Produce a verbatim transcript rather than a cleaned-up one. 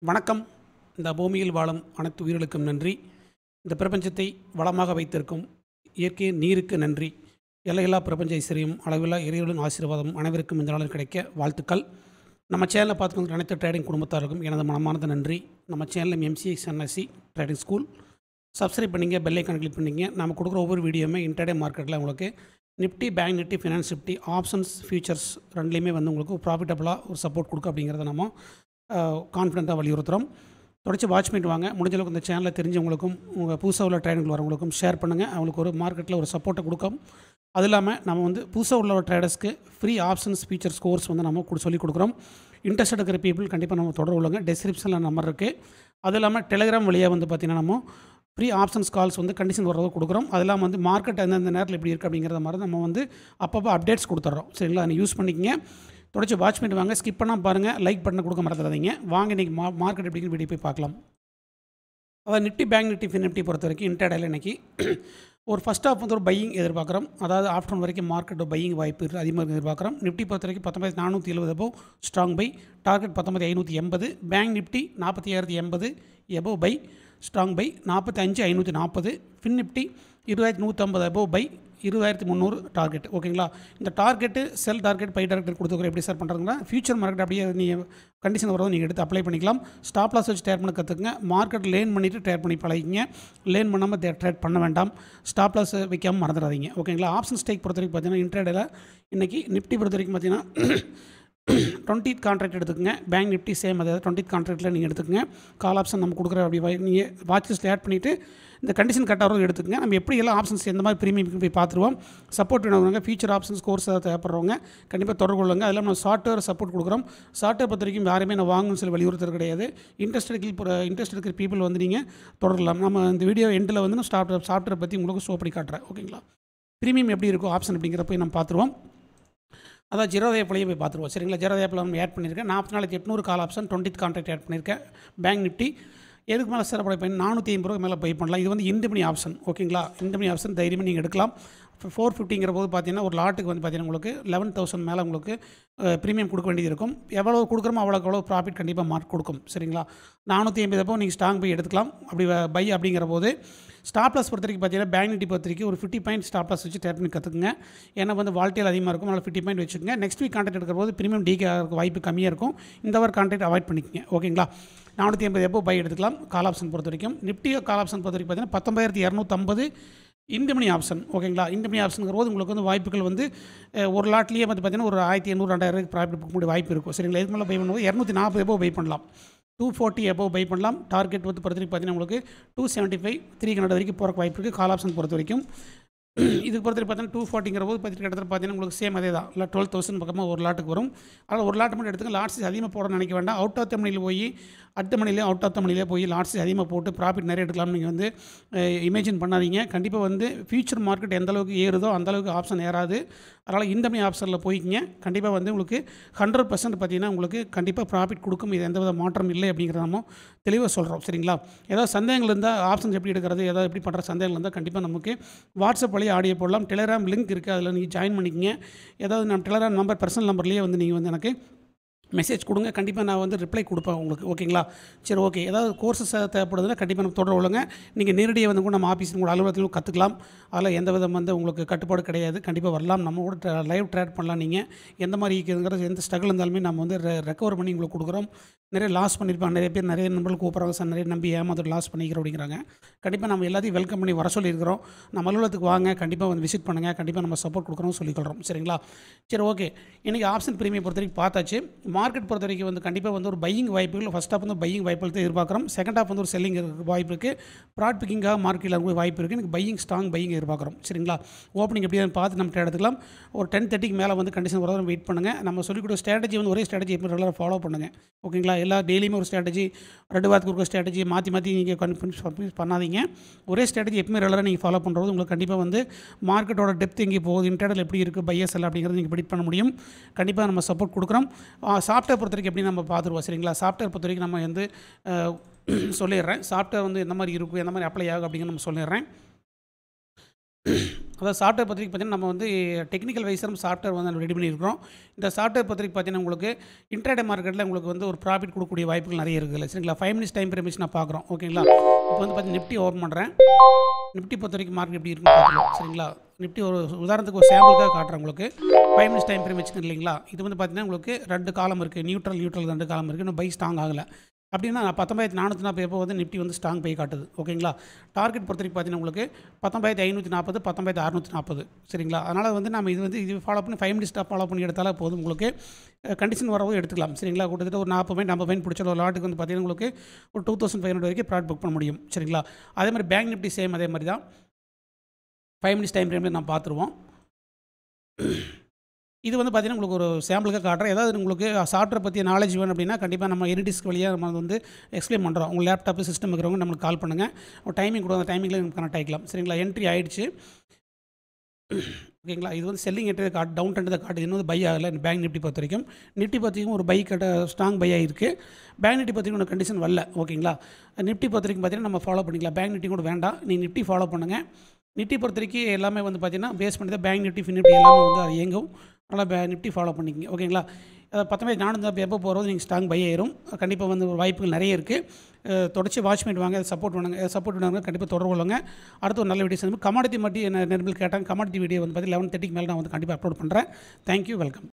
வணக்கம். இந்த பூமியில் வாழும் அனைத்து உயிர்களுக்கும் நன்றி. இந்த பிரபஞ்சத்தை வளமாக வைத்திருக்கும் இயற்கை நீருக்கு நன்றி. எல்லையில்லா பிரபஞ்ச ஐஸ்வரியம், அளவில்லா இறைவனின் ஆசீர்வாதம் அனைவருக்கும் இந்த நாளில் கிடைக்க வாழ்த்துக்கள். நம்ம சேனலை பார்த்துக்கொண்டு அனைத்து ட்ரேடிங் குடும்பத்தாருக்கும் எனது மனமார்ந்த நன்றி. நம்ம சேனலில் MCX NSC trading school subscribe பண்ணிங்க, பெல் ஐக்கான் கிளிக் பண்ணிங்க. நம்ம கொடுக்குற ஒவ்வொரு வீடியோவுமே இன்ட்ராடே மார்க்கெட்டில் உங்களுக்கு Nifty, bank Nifty, finance Nifty, options, futures ரெண்டுலேயுமே வந்து உங்களுக்கு ப்ராஃபிட்டபுளாக ஒரு சப்போர்ட் கொடுக்கும் அப்படிங்கிறத நம்ம கான்ஃபிடென்ட்டாக வலியுறுத்துகிறோம். தொடர்ச்சி வாட்ச் பண்ணிட்டு வாங்க. முடிஞ்ச அளவுக்கு இந்த சேனலில் தெரிஞ்சவங்களுக்கும் உங்கள் புதுசாக உள்ள ட்ரேடிங்கில் வரவங்களுக்கும் ஷேர் பண்ணுங்கள். அவங்களுக்கு ஒரு மார்க்கெட்டில் ஒரு சப்போர்ட்டை கொடுக்கும். அது இல்லாமல் நம்ம வந்து புதுசாக உள்ள ட்ரேடர்ஸ்க்கு ஃப்ரீ ஆப்ஷன்ஸ், ஃபீச்சர்ஸ் கோர்ஸ் வந்து நம்ம கூட சொல்லிக் கொடுக்குறோம். இன்ட்ரெஸ்ட் இருக்கிற பீப்புள் கண்டிப்பாக நம்ம தொடர்பு உள்ளங்க. டிஸ்கிரிப்ஷனில் நம்பர் இருக்குது. அது இல்லாமல் டெலிகிராம் வழியாக வந்து பார்த்திங்கன்னா நம்ம ஃப்ரீ ஆப்ஷன்ஸ் கால்ஸ் வந்து கண்டிஷன் வரதை கொடுக்குறோம். அது இல்லாமல் வந்து மார்க்கெட் எந்தெந்த நேரத்தில் எப்படி இருக்குது அப்படிங்கிறத மாதிரி நம்ம வந்து அப்பப்போ அப்டேட்ஸ் கொடுத்துட்றோம். சரிங்களா, அதை யூஸ் பண்ணிக்கங்க. தொடர்ச்சி வாட்ச் பண்ணிட்டு வாங்க. ஸ்கிப் பண்ணால் பாருங்கள். லைக் பட்டனை கொடுக்க மறந்துடாதீங்க. வாங்க இன்றைக்கி மா மார்க்கெட் எப்படிங்கிற வீடியோ போய் பார்க்கலாம். அதாவது நிஃப்டி, பேங்க் நிஃப்டி, ஃபின்னிஃப்டி பொறுத்த வரைக்கும் இன்ட்ராடேயில் இன்றைக்கி ஒரு ஃபஸ்ட் ஆஃப் வந்து ஒரு பையிங் எதிர்பார்க்குறோம். அதாவது ஆஃப்டர்நூன் வரைக்கும் மார்க்கெட் பையிங் வாய்ப்பு அதிகமாக எதிர்பார்க்குறோம். நிஃப்டி பொறுத்த வரைக்கும் பத்தொம்பது நானூற்றி எழுபது எபோ ஸ்ட்ராங் பை, டார்கெட் பத்தொம்பது ஐநூற்றி எண்பது. பேங்க் நிஃப்டி நாற்பத்தி ஆயிரத்தி எண்பது எபோ பை, ஸ்ட்ராங் பை நாற்பத்தி அஞ்சு ஐநூற்றி நாற்பது. ஃபின் நிஃப்டி இருபதாயிரத்தி நூற்றம்பது எபோ பை, இருபதாயிரத்தி முந்நூறு டார்கெட். ஓகேங்களா, இந்த target sell target, buy target கொடுத்துக்கிற எப்படி சார் பண்ணுறதுங்கன்னா ஃபியூச்சர் மார்க்கெட் அப்படியே நீங்கள் கண்டிஷன் வரதை நீங்கள் எடுத்து அப்ளை பண்ணிக்கலாம். ஸ்டாப் லாஸ் வச்சு ட்ரேட் பண்ண கற்றுக்குங்க. மார்க்கெட் லேன் பண்ணிவிட்டு ட்ரேட் பண்ணி பழகிங்க. லேன் பண்ணாமல் ட்ரேட் பண்ண வேண்டாம். ஸ்டாப் லாஸ் வைக்காமல் மறந்துடாதீங்க. ஓகேங்களா, ஆப்ஷன் ஸ்டேக் பொறுத்த வரைக்கும் பார்த்தீங்கன்னா இன்ட்ராடேயில் இன்றைக்கி நிஃப்டி பொறுத்த வரைக்கும் பார்த்தீங்கன்னா டுவெண்ட்டி கான்ட்ராக்ட் எடுத்துக்கங்க. பேங்க் நிஃப்டி சேம், அதாவது டுவெண்ட்டி கான்ட்ராக்டில் நீங்கள் எடுத்துக்கங்க. கால் ஆப்ஷன் நம்ம கொடுக்குற அப்படி நீங்கள் வாட்ச் லிஸ்ட்டில் ஆட் பண்ணிவிட்டு இந்த கண்டிஷன் கட் ஆகிறத எடுத்துக்கங்க. நம்ம எப்படி எல்லாம் ஆப்ஷன்ஸ் எந்த மாதிரி ப்ரீமியம் போய் பார்த்துருவோம். சப்போர்ட் வேணுங்க, ஃபியூச்சர் ஆப்ஷன்ஸ் கோர்ஸ் அதை தேவைப்படுறவங்க கண்டிப்பாக தொடர்பு கொள்ளுங்க. அதில் நம்ம சாஃப்ட்வேர் சப்போர்ட் கொடுக்குறோம். சாஃப்ட்வேர் பொறுத்த வரைக்கும் யாருமே நான் வாங்கணும்னு சொல்லி வலியுறுத்துறது கிடையாது. இன்ட்ரெஸ்ட் இன்ட்ரெஸ்ட் இருக்கிற பீப்புள் வந்து நீங்கள் தொடரலாம். நம்ம இந்த வீடியோ எண்டில் வந்து நான் சாஃப்ட்வேர் சாஃப்ட்வேர் பற்றி உங்களுக்கு ஷோ பண்ணி காட்டுறேன். ஓகேங்களா, ப்ரீமியம் எப்படி இருக்கும் ஆப்ஷன் அப்படிங்கிற போய் நம்ம பார்த்துருவோம். அதான் ஜீரோதே பிள்ளையை போய் பார்த்துருவோம். சரிங்களா, ஜீரோதே பிள்ளை நம்ம ஆட் பண்ணியிருக்கேன். நாற்பத்தி நாளைக்கு எட்நூறு call option, twenty contract add பண்ணியிருக்கேன். பேங்க் நிஃப்டி எதுக்கு மேலே சிறப்படை பண்ணி நானூற்றி ஐம்பது ரூபா மேலே பை பண்ணலாம். இது வந்து இந்த மணி ஆப்ஷன். ஓகேங்களா, இந்த மணி ஆப்ஷன் தைரியமாக நீங்கள் எடுக்கலாம். ஃபோர் ஃபிஃப்டிங்கிற போது பார்த்தீங்கன்னா ஒரு லாட்டுக்கு வந்து பார்த்தீங்கன்னா உங்களுக்கு லெவன் தௌசண்ட் மேலே உங்களுக்கு ப்ரீமியம் கொடுக்க வேண்டியது இருக்கும். எவ்வளோ கொடுக்குறோமோ அவ்வளோக்கு எவ்வளோ ப்ராஃபிட் கண்டிப்பாக மார்க் கொடுக்கும். சரிங்களா, நானூற்றி ஐம்பது அப்போ நீங்கள் ஸ்ட்ராங் பை எடுத்துக்கலாம். அப்படி பை அப்படிங்கிற போது ஸ்டாப் லாஸ் பொறுத்த வரைக்கும் பார்த்தீங்கன்னா பேங்க் நிஃப்டி பொறுத்த வரைக்கும் ஒரு ஃபிஃப்டி பாயிண்ட் ஸ்டாப் லாஸ் வச்சு ட்ரேட் பண்ணி கற்றுக்குங்க. ஏன்னா வந்து வால்டேல் அதிகமாக இருக்கும். அதனால் ஃபிஃப்டி பாயிண்ட் வச்சுக்கோங்க. நெக்ஸ்ட் வீக் கான்ட்ராக்ட் எடுக்கிற போது ப்ரீமியம் டீக்கு வாய்ப்பு கம்மியாக இருக்கும். இந்த வாரம் கான்ட்ராக்ட் அவாய்ட் பண்ணிக்கோங்க. ஓகேங்களா, நானூற்றி ஐம்பது எப்போ பை எடுத்துக்கலாம். கால் ஆப்ஷன் பொறுத்த வரைக்கும் நிஃப்டி கால் ஆப்ஷன் பொறுத்த வரைக்கும் பார்த்தீங்கன்னா பத்தொம்பதாயிரத்தி இரநூத்தம்பது இந்த மணி ஆப்ஷன். ஓகேங்களா, இந்த மணி ஆப்ஷனுங்கிற போது உங்களுக்கு வந்து வாய்ப்புகள் வந்து ஒரு லாட்லேயே வந்து பார்த்தீங்கன்னா ஒரு ஆயிரத்தி எண்ணூறு ரெண்டாயிரம் ப்ராஃபிட் கொடுக்கக்கூடிய வாய்ப்பு இருக்கும். சரிங்களா, இதுக்கு மேலே பை பண்ணும்போது இரநூத்தி நாற்பது எப்போ பை பண்ணலாம். டூ ஃபோர்ட்டி எப்போ பை பண்ணலாம். டார்கெட் வந்து பொறுத்த வரைக்கும் பார்த்தீங்கன்னா உங்களுக்கு two seventy five three hundred வரைக்கும் போகிற வாய்ப்பு இருக்குது. கால் ஆப்ஷன் பொறுத்த வரைக்கும் இதுக்கு பொறுத்த பார்த்தீங்கன்னா டூ ஃபார்ட்டிங்கிற போது பார்த்துட்டு கிட்டத்தட்ட பார்த்தீங்கன்னா உங்களுக்கு சேம் அதே தான். இல்லை டுவெல் தௌசண்ட் பக்கமாக ஒரு லாட்டுக்கு வரும். அதில் ஒரு லாட்டு மட்டும் எடுத்துங்க. லாட்ஸ் அதிகமாக போடணும்னு நினைக்க வேண்டாம். அவுட் ஆஃப் த மணியில் போய் அடுத்த மணிலே அவுட் ஆஃப் த மணிலே போய் லாட்ஸ் அதிகமாக போட்டு ப்ராஃபிட் நிறைய எடுக்கலாம்னு நீங்கள் வந்து இமேஜின் பண்ணாதீங்க. கண்டிப்பாக வந்து ஃபியூச்சர் மார்க்கெட் எந்த அளவுக்கு ஏறுதோ அந்தளவுக்கு ஆப்ஷன் ஏறாது. அதனால் இந்த மணி ஆப்ஷனில் போய்க்கிங்க. கண்டிப்பாக வந்து உங்களுக்கு ஹண்ட்ரட் பர்சன்ட் பார்த்தீங்கன்னா உங்களுக்கு கண்டிப்பாக ப்ராஃபிட் கொடுக்கும். இது எந்த வித மாற்றம் இல்லை அப்படிங்கிறத நம்ம தெளிவாக சொல்கிறோம். சரிங்களா, ஏதாவது சந்தேகங்கள் இருந்தால் ஆப்ஷன்ஸ் எப்படி எடுக்கிறது, ஏதாவது எப்படி பண்ணுற சந்தேகங்கள் இருந்தால் கண்டிப்பாக நமக்கு வாட்ஸ்அப் வழியாக ஆடியோ போடலாம். டெலிகிராம் லிங்க் இருக்குது, அதில் நீங்கள் ஜாயின் பண்ணிக்கங்க. ஏதாவது நம்ம டெலிகிராம் நம்பர் பர்சனல் நம்பர்லேயே வந்து நீங்கள் வந்து எனக்கு மெசேஜ் கொடுங்க. கண்டிப்பாக நான் வந்து ரிப்ளை கொடுப்பேன் உங்களுக்கு. ஓகேங்களா, சரி ஓகே. ஏதாவது கோர்ஸஸ் தேவைப்படுதுன்னா கண்டிப்பாக நம்ம தொடர்பு உள்ளங்க. நீங்கள் நேரடியாக வந்து கூட நம்ம ஆஃபீஸ் கூட அலுவலகத்திலும் கற்றுக்கலாம். அதில் எந்த விதம் வந்து உங்களுக்கு கட்டுப்பாடு கிடையாது. கண்டிப்பாக வரலாம். நம்ம கூட லைவ் ட்ரேட் பண்ணலாம். நீங்கள் எந்த மாதிரி இருக்குதுங்கிறது எந்த ஸ்ட்ரகிள் இருந்தாலுமே நம்ம வந்து ரெக்கவர் பண்ணி உங்களுக்கு கொடுக்குறோம். நிறைய லாஸ் பண்ணியிருப்பாங்க. நிறைய பேர் நிறைய நம்பர்கள் கூப்பிட்றாங்க சார், நிறைய நம்பி ஏமாந்து லாஸ் பண்ணிக்கிறோம் அப்படிங்கிறாங்க. கண்டிப்பாக நம்ம எல்லாத்தையும் வெல்கம் பண்ணி வர சொல்லியிருக்கிறோம். நம்ம அலுவலகத்துக்கு வாங்க, கண்டிப்பாக வந்து விசிட் பண்ணுங்கள். கண்டிப்பாக நம்ம சப்போர்ட் கொடுக்குறோம் சொல்லிக்கிறோம். சரிங்களா, சரி ஓகே. இன்றைக்கி ஆப்ஷன் ப்ரீமியம் பொறுத்த வரைக்கும் பார்த்தாச்சு. மார்க்கெட் பொறுத்த வரைக்கும் வந்து கண்டிப்பாக வந்து ஒரு பையிங் வாய்ப்புகள் ஃபஸ்ட் ஆஃப் வந்து பையிங் வாய்ப்புகள் தான் எதிர்பார்க்குறோம். செகண்ட் ஆஃப் வந்து ஒரு செல்லிங் வாய்ப்பு இருக்குது. ப்ராட் பிக்கிங்காக மார்க்கெட்டில் இருக்க வாய்ப்பு இருக்குது. எனக்கு பையிங் ஸ்ட்ராங் பையிங் எதிர்பார்க்குறோம். சரிங்களா, ஓப்பனிங் எப்படி பார்த்து நம்ம எடுத்துக்கலாம். ஒரு டென் தேர்ட்டிக்கு மேலே வந்து கண்டிஷன் வர வெயிட் பண்ணுங்கள். நம்ம சொல்லிக்கூட ஸ்ட்ராட்டஜி வந்து ஒரே ஸ்ட்ராட்டஜி எப்படி ரெகுலராக ஃபாலோ பண்ணுங்கள். ஓகேங்களா, எல்லா டெய்லியுமே ஒரு ஸ்ட்ராட்டஜி, ரெண்டு வாரத்துக்கு ஒரு ஸ்ட்ராட்டஜி மாற்றி மாற்றி நீங்கள் கன்ஃபியூஸ் பண்ணாதீங்க. ஒரே ஸ்ட்ராட்டஜி எப்பவுமே ரெகுலராக நீங்கள் ஃபாலோ பண்ணுறது உங்களுக்கு கண்டிப்பாக வந்து மார்க்கெட்டோட டெப்த் எங்கே போகுது, இன்டர்டல் எப்படி இருக்குது, பையஸ் எல்லாம் அப்படிங்கிறது நீங்கள் ப்ரெடிக்ட் பண்ண முடியும். கண்டிப்பாக நம்ம சப்போர்ட் கொடுக்குறோம். சாஃப்ட்வேர் பொறுத்த வரைக்கும் எப்படி நம்ம பார்த்துருவோம். சரிங்களா, சாஃப்ட்வேர் பொறுத்த வரைக்கும் நம்ம வந்து சொல்லிடுறேன். சாஃப்ட்வேர் வந்து எந்த மாதிரி இருக்கும், எந்த மாதிரி அப்ளை ஆகும் அப்படிங்கிற நம்ம சொல்லிடுறேன். அதாவது சாஃப்ட்வேர் பத்திரிக்கை பார்த்தீங்கன்னா நம்ம வந்து டெக்னிக்கல் வைஸரும் சாஃப்ட்வேர் வந்து ரெடி பண்ணியிருக்கிறோம். இந்த சாஃப்ட்வேர் பத்திரிக்கை பார்த்தீங்கன்னா உங்களுக்கு இன்ட்ராடே மார்க்கெட்டில் உங்களுக்கு வந்து ஒரு ப்ராஃபிட் கொடுக்கக்கூடிய வாய்ப்புகள் நிறைய இருக்குல்ல, சரிங்களா? ஃபைவ் மினிட்ஸ் டைம் பிரமிச்சு நான் பார்க்குறோம், ஓகேங்களா? இப்போ வந்து பார்த்தீங்கன்னா நிஃப்டி ஓப்பன் பண்ணுறேன். நிஃப்டி பொறுத்த வரைக்கும் மார்க்கெட் எப்படி இருக்குன்னு பார்த்துக்கலாம், சரிங்களா? நிஃப்டி ஒரு உதாரணத்துக்கு ஒரு சாம்பிளுக்காக காட்டுறேன் உங்களுக்கு. ஃபைவ் மினிட்ஸ் டைம் ஃப்ரேம் வச்சுக்கணும் இல்லைங்களா? இது வந்து பார்த்தீங்கன்னா உங்களுக்கு ரெண்டு காலம் இருக்குது, நியூட்ரல் நியூட்ரல் ரெண்டு காலம் இருக்குது. இன்னும் பை ஸ்ட்ராங் ஆகலை அப்படின்னா பத்தொம்பதாயிரத்தி நானூற்றி நாற்பது எப்போ வந்து நிஃப்டி வந்து ஸ்ட்ராங் பை காட்டுது, ஓகேங்களா? டார்கெட் பொறுத்த வரைக்கும் பார்த்தீங்கன்னா உங்களுக்கு பத்தொம்பதாயிரத்தி ஐநூற்றி நாற்பது பத்தொம்பதாயிரத்தி அறுநூற்றி நாற்பது, சரிங்களா? அதனால் வந்து நம்ம இது வந்து இது ஃபாலோ பண்ணி ஃபைவ் மினிட்ஸ் ஃபாலோ பண்ணி எடுத்தாலும் போதும். உங்களுக்கு கண்டிஷன் வரவும் எடுத்துக்கலாம், சரிங்களா? கிட்டத்தட்ட ஒரு நாற்பது பாயிண்ட் ஐம்பது பாயிண்ட் பிடிச்ச ஒரு லாட்டுக்கு வந்து பார்த்தீங்கன்னா உங்களுக்கு ஒரு டூ தௌசண்ட் ஃபைவ் ஹண்ட்ரட் வரைக்கும் ப்ராடக்ட் புக் பண்ண முடியும், சரிங்களா? அதே மாதிரி பேங்க் நிஃப்டி சேம் அதே மாதிரி தான் ஃபைவ் மினிட்ஸ் டைம் ஃப்ரேமில் நான் பார்த்துருவோம். இது வந்து பார்த்தீங்கன்னா உங்களுக்கு ஒரு சாம்பிளுக்காக காட்டுறேன். ஏதாவது உங்களுக்கு சாஃப்ட்வேர் பற்றிய நாலேஜ் வேணும் அப்படின்னா கண்டிப்பாக நம்ம எனிடிஸ்க் வழியாக நம்ம வந்து எக்ஸ்பிளைன் பண்ணுறோம். உங்கள் லேப்டாப்பு சிஸ்டம் இருக்கிறவங்க நம்மளுக்கு கால் பண்ணுங்கள், ஒரு டைமிங் கொடுங்க, அந்த டைமிங்கில் நம்ம கனெக்ட் ஆகிக்கலாம், சரிங்களா? என்ட்ரி ஆகிடுச்சு, ஓகேங்களா? இது வந்து செல்லிங் என்ட்ரி காட்டு, டவுன் ட்ரெண்ட் காட்டு, இன்னும் வந்து பை ஆகலை. பேங்க் நிஃப்டி பொறுத்த வரைக்கும் நிஃப்டி பற்றிக்கும் ஒரு பை கட்ட ஸ்ட்ராங் பை ஆகிருக்கு. பேங்க் நிஃப்டி பற்றிக்கும் ஒன்று கண்டிஷன் வரல, ஓகேங்களா? நிஃப்டி பொறுத்த வரைக்கும் பார்த்தீங்கன்னா நம்ம ஃபாலோ பண்ணிக்கலாம். பேங்க் நிஃப்டி கூட வேண்டாம், நீ நிஃப்டி ஃபாலோ பண்ணுங்கள். நிஃப்டி பொறுத்த வரைக்கும் எல்லாமே வந்து பார்த்தீங்கன்னா பேஸ் பண்ணி தான் பேங்க் நிஃப்டி ஃபின்னிஃப்டி எல்லாமே வந்து அது இயங்கும். நல்லா பே நிஃப்டி ஃபாலோ பண்ணிக்கிங்க, ஓகேங்களா? பத்தொம்பதாயிரத்தி நானூறு எப்போ போகிறது நீங்கள் ஸ்ட்ராங் பை ஆயிரும். கண்டிப்பாக வந்து ஒரு வாய்ப்புகள் நிறைய இருக்குது. தொடர்ச்சி வாட்ச் பண்ணிட்டு வாங்க, சப்போர்ட் பண்ணுங்க, சப்போர்ட் பண்ணுவாங்க, கண்டிப்பாக தொடர்பு கொள்ளுங்க. அடுத்து ஒரு நல்ல வீடியோஸ் வந்து கமாடிட்டி மட்டும் என்ன நெருப்பில் கேட்டாங்க. கமாடிட்டி வீடியோ வந்து பார்த்தீங்கன்னா லெவன் தேர்ட்டிக்கு மேலே நான் வந்து கண்டிப்பாக அப்லோட் பண்ணுறேன். Thank you, welcome.